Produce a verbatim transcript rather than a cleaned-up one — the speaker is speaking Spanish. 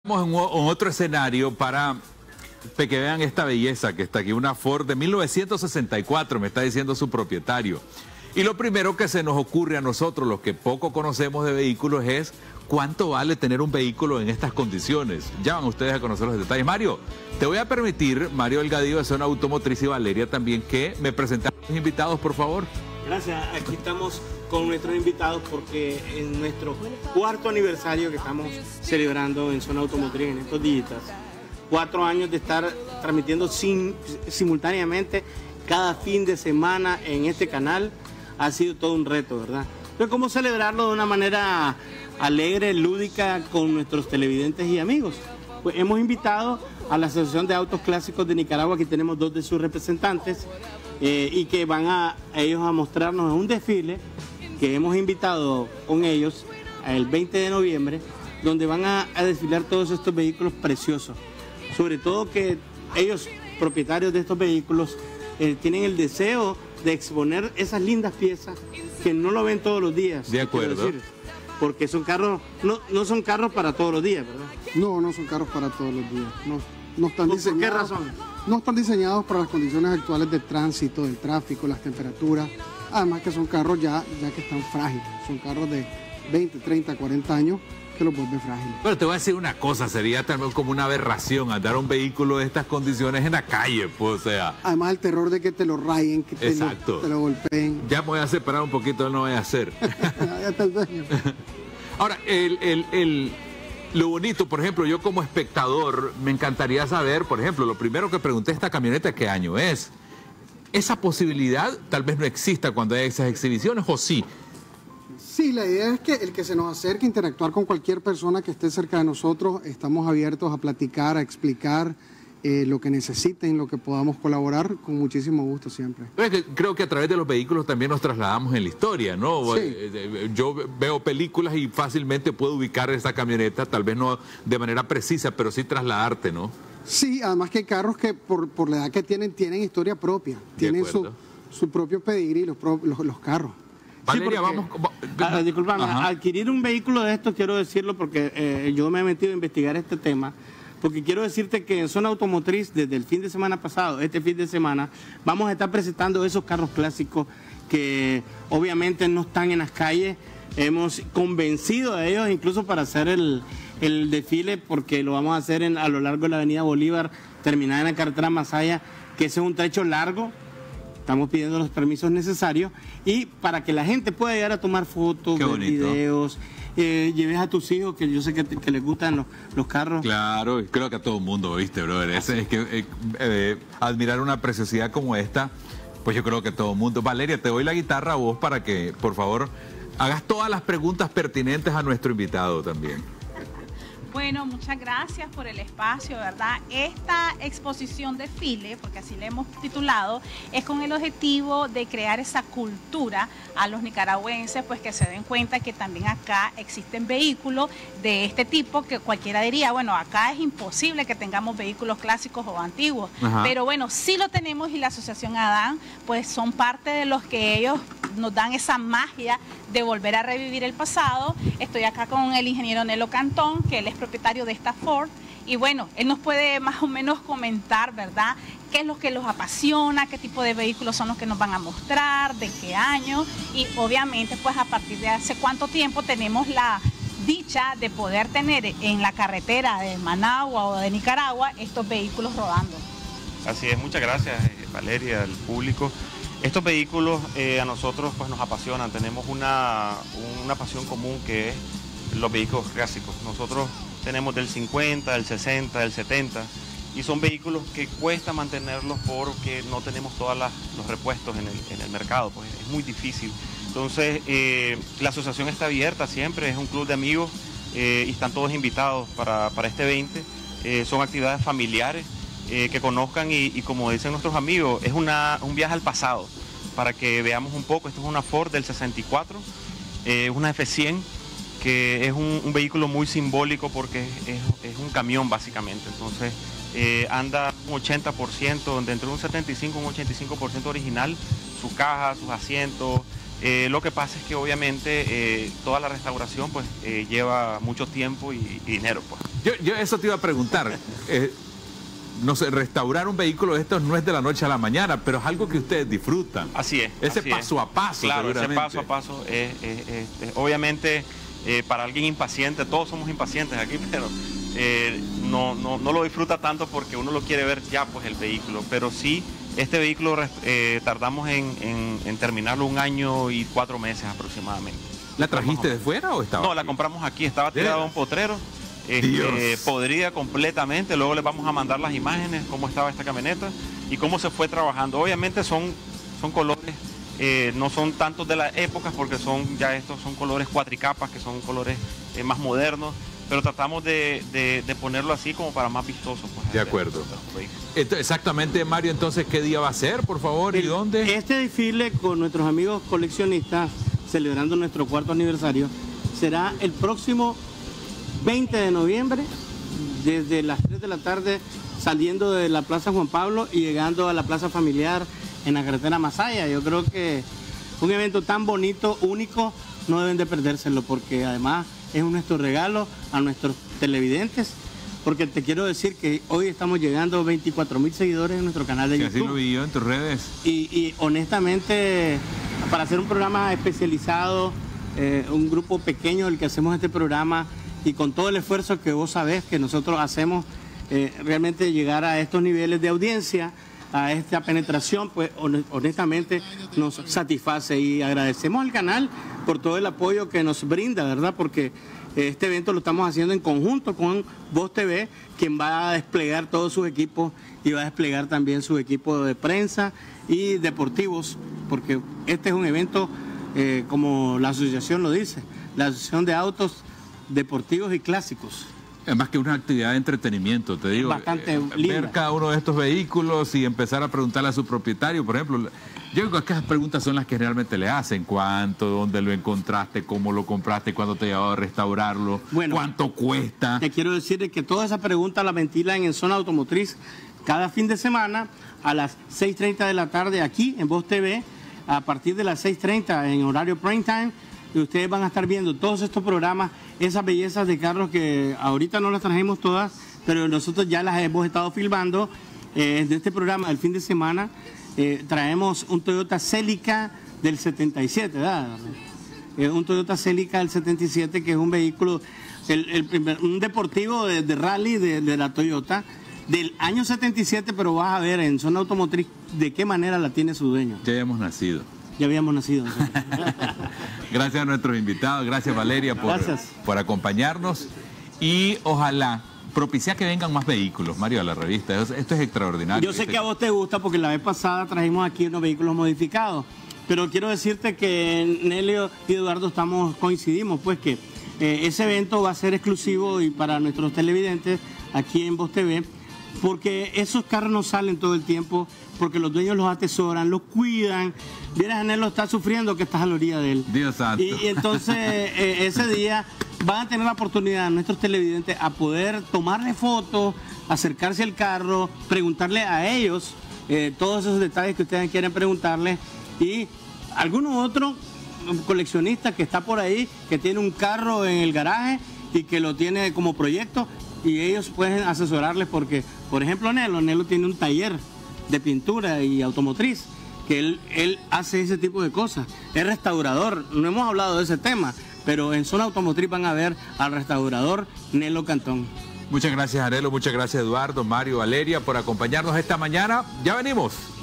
Estamos en, en otro escenario para que vean esta belleza que está aquí, una Ford de mil novecientos sesenta y cuatro, me está diciendo su propietario. Y lo primero que se nos ocurre a nosotros, los que poco conocemos de vehículos, es cuánto vale tener un vehículo en estas condiciones. Ya van ustedes a conocer los detalles. Mario, te voy a permitir, Mario Delgadillo de Zona Automotriz y Valeria también, que me presenten a los invitados, por favor. Gracias, aquí estamos con nuestros invitados porque en nuestro cuarto aniversario que estamos celebrando en Zona Automotriz en estos días, cuatro años de estar transmitiendo sin, simultáneamente cada fin de semana en este canal, ha sido todo un reto, ¿verdad? Entonces, ¿cómo celebrarlo de una manera alegre, lúdica con nuestros televidentes y amigos? Pues hemos invitado a la Asociación de Autos Clásicos de Nicaragua, aquí tenemos dos de sus representantes, eh, y que van a, a ellos a mostrarnos un desfile que hemos invitado con ellos el veinte de noviembre, donde van a, a desfilar todos estos vehículos preciosos. Sobre todo que ellos, propietarios de estos vehículos, eh, tienen el deseo de exponer esas lindas piezas que no lo ven todos los días. De acuerdo. Decir, porque son carros, no, no son carros para todos los días, ¿verdad? No, no son carros para todos los días. No, no están ¿Por, diseñados, ¿Por qué razón? No están diseñados para las condiciones actuales de tránsito, del tráfico, las temperaturas. Además que son carros ya, ya que están frágiles. Son carros de veinte, treinta, cuarenta años que los vuelve frágiles. Pero te voy a decir una cosa, sería también como una aberración andar un vehículo de estas condiciones en la calle, pues, o sea. Además el terror de que te lo rayen, que te lo, te lo golpeen. Ya me voy a separar un poquito, no voy a hacer. ya está el sueño. Ahora, el, el, el, lo bonito, por ejemplo, yo como espectador, me encantaría saber, por ejemplo, lo primero que pregunté, esta camioneta, ¿qué año es? Esa posibilidad tal vez no exista cuando hay esas exhibiciones, ¿o sí? Sí, la idea es que el que se nos acerque a interactuar con cualquier persona que esté cerca de nosotros, estamos abiertos a platicar, a explicar eh, lo que necesiten, lo que podamos colaborar, con muchísimo gusto siempre. Creo que a través de los vehículos también nos trasladamos en la historia, ¿no? Sí. Yo veo películas y fácilmente puedo ubicar esa camioneta, tal vez no de manera precisa, pero sí trasladarte, ¿no? Sí, además que hay carros que por, por la edad que tienen, tienen historia propia, tienen su, su propio pedigrí, los, pro, los, los carros. Valeria, sí, porque, vamos... Ah, disculpame, adquirir un vehículo de estos, quiero decirlo porque eh, yo me he metido a investigar este tema, porque quiero decirte que en Zona Automotriz, desde el fin de semana pasado, este fin de semana, vamos a estar presentando esos carros clásicos que obviamente no están en las calles. Hemos convencido a ellos incluso para hacer el, el desfile, porque lo vamos a hacer en, a lo largo de la avenida Bolívar, terminada en la carretera Masaya, que ese es un trecho largo. Estamos pidiendo los permisos necesarios y para que la gente pueda llegar a tomar fotos, ver videos, eh, lleves a tus hijos, que yo sé que, te, que les gustan los, los carros. Claro, creo que a todo el mundo, ¿viste, brother? Es, es que eh, eh, admirar una preciosidad como esta, pues yo creo que todo el mundo. Valeria, te doy la guitarra a vos para que, por favor, hagas todas las preguntas pertinentes a nuestro invitado también. Bueno, muchas gracias por el espacio, ¿verdad? Esta exposición desfile, porque así le hemos titulado, es con el objetivo de crear esa cultura a los nicaragüenses, pues que se den cuenta que también acá existen vehículos de este tipo, que cualquiera diría, bueno, acá es imposible que tengamos vehículos clásicos o antiguos. Ajá. Pero bueno, sí lo tenemos y la Asociación Adán, pues son parte de los que ellos nos dan esa magia de volver a revivir el pasado. Estoy acá con el ingeniero Nelo Cantón, que él es propietario de esta Ford, y bueno, él nos puede más o menos comentar, ¿verdad?, qué es lo que los apasiona, qué tipo de vehículos son los que nos van a mostrar, de qué año, y obviamente pues a partir de hace cuánto tiempo tenemos la dicha de poder tener en la carretera de Managua o de Nicaragua estos vehículos rodando. Así es, muchas gracias Valeria, al público. Estos vehículos eh, a nosotros pues nos apasionan, tenemos una, una pasión común que es los vehículos clásicos. Nosotros tenemos del cincuenta, del sesenta, del setenta y son vehículos que cuesta mantenerlos porque no tenemos todos los repuestos en el, en el mercado, pues es muy difícil. Entonces eh, la asociación está abierta siempre, es un club de amigos eh, y están todos invitados para, para este veinte. Eh, son actividades familiares eh, que conozcan y, y como dicen nuestros amigos, es una, un viaje al pasado para que veamos un poco. Esto es una Ford del sesenta y cuatro, eh, una F cien, que es un, un vehículo muy simbólico porque es, es un camión básicamente. Entonces eh, anda un ochenta por ciento, de entre un setenta y cinco y un ochenta y cinco por ciento original, su caja, sus asientos, Eh, lo que pasa es que obviamente eh, toda la restauración pues eh, lleva mucho tiempo y, y dinero, pues. Yo, yo eso te iba a preguntar. Eh, no sé, restaurar un vehículo de estos no es de la noche a la mañana, pero es algo que ustedes disfrutan. Así es. Ese así paso es. a paso. Claro, ese paso a paso es, es, es, es obviamente eh, para alguien impaciente, todos somos impacientes aquí, pero eh, no, no, no lo disfruta tanto porque uno lo quiere ver ya, pues, el vehículo. Pero sí, este vehículo eh, tardamos en, en, en terminarlo un año y cuatro meses aproximadamente. ¿La trajiste de fuera o estaba No, aquí? la compramos aquí, estaba tirada a un potrero. Este, podría completamente, luego les vamos a mandar las imágenes, cómo estaba esta camioneta y cómo se fue trabajando. Obviamente son, son colores, eh, no son tantos de las épocas porque son ya estos son colores cuatricapas, que son colores eh, más modernos, pero tratamos de, de, de ponerlo así como para más vistoso. Pues, de acuerdo. De, de exactamente, Mario, entonces, ¿qué día va a ser, por favor, y dónde? Este desfile con nuestros amigos coleccionistas, celebrando nuestro cuarto aniversario, será el próximo veinte de noviembre, desde las tres de la tarde, saliendo de la Plaza Juan Pablo y llegando a la Plaza Familiar en la carretera Masaya. Yo creo que un evento tan bonito, único, no deben de perdérselo, porque además es nuestro regalo a nuestros televidentes, porque te quiero decir que hoy estamos llegando a veinticuatro mil seguidores en nuestro canal de sí, YouTube. Así lo vi yo en tus redes. Y, y honestamente, para hacer un programa especializado, eh, un grupo pequeño del que hacemos este programa, y con todo el esfuerzo que vos sabés que nosotros hacemos, eh, realmente llegar a estos niveles de audiencia, a esta penetración, pues honestamente nos satisface, y agradecemos al canal por todo el apoyo que nos brinda, ¿verdad? Porque este evento lo estamos haciendo en conjunto con Voz T V, quien va a desplegar todos sus equipos y va a desplegar también su equipo de prensa y deportivos, porque este es un evento, eh, como la asociación lo dice, la Asociación de Autos Deportivos y Clásicos. Es más que una actividad de entretenimiento, te digo. Bastante eh, linda. Ver cada uno de estos vehículos y empezar a preguntarle a su propietario, por ejemplo. Yo creo que esas preguntas son las que realmente le hacen. ¿Cuánto? ¿Dónde lo encontraste? ¿Cómo lo compraste? ¿Cuándo te llevaba a restaurarlo? Bueno, ¿cuánto cuesta? Te quiero decir que todas esas preguntas las ventilan en Zona Automotriz cada fin de semana a las seis treinta de la tarde aquí en Voz T V, a partir de las seis treinta en horario prime time. Y ustedes van a estar viendo todos estos programas, esas bellezas de carros que ahorita no las trajimos todas, pero nosotros ya las hemos estado filmando. Eh, de este programa del fin de semana eh, traemos un Toyota Celica del setenta y siete, ¿verdad? Eh, un Toyota Celica del setenta y siete, que es un vehículo, el, el primer, un deportivo de, de rally de, de la Toyota del año setenta y siete, pero vas a ver en Zona Automotriz de qué manera la tiene su dueño. Ya habíamos nacido. Ya habíamos nacido. Gracias a nuestros invitados, gracias Valeria por, gracias. por acompañarnos, y ojalá propicia que vengan más vehículos, Mario, a la revista. Esto es extraordinario. Yo sé que a vos te gusta porque la vez pasada trajimos aquí unos vehículos modificados, pero quiero decirte que Nelio y Eduardo estamos coincidimos, pues que eh, ese evento va a ser exclusivo y para nuestros televidentes aquí en Voz T V, porque esos carros no salen todo el tiempo, porque los dueños los atesoran, los cuidan. Vieras, Anelo está sufriendo que estás a la orilla de él. Dios santo. Y, y entonces eh, ese día van a tener la oportunidad nuestros televidentes a poder tomarle fotos, acercarse al carro, preguntarle a ellos eh, todos esos detalles que ustedes quieren preguntarle, y alguno otro coleccionista que está por ahí, que tiene un carro en el garaje y que lo tiene como proyecto, y ellos pueden asesorarles porque, por ejemplo, Nelo, Nelo tiene un taller de pintura y automotriz, que él, él hace ese tipo de cosas. Es restaurador, no hemos hablado de ese tema, pero en Zona Automotriz van a ver al restaurador Nelo Cantón. Muchas gracias, Arelo, muchas gracias, Eduardo, Mario, Valeria, por acompañarnos esta mañana. Ya venimos.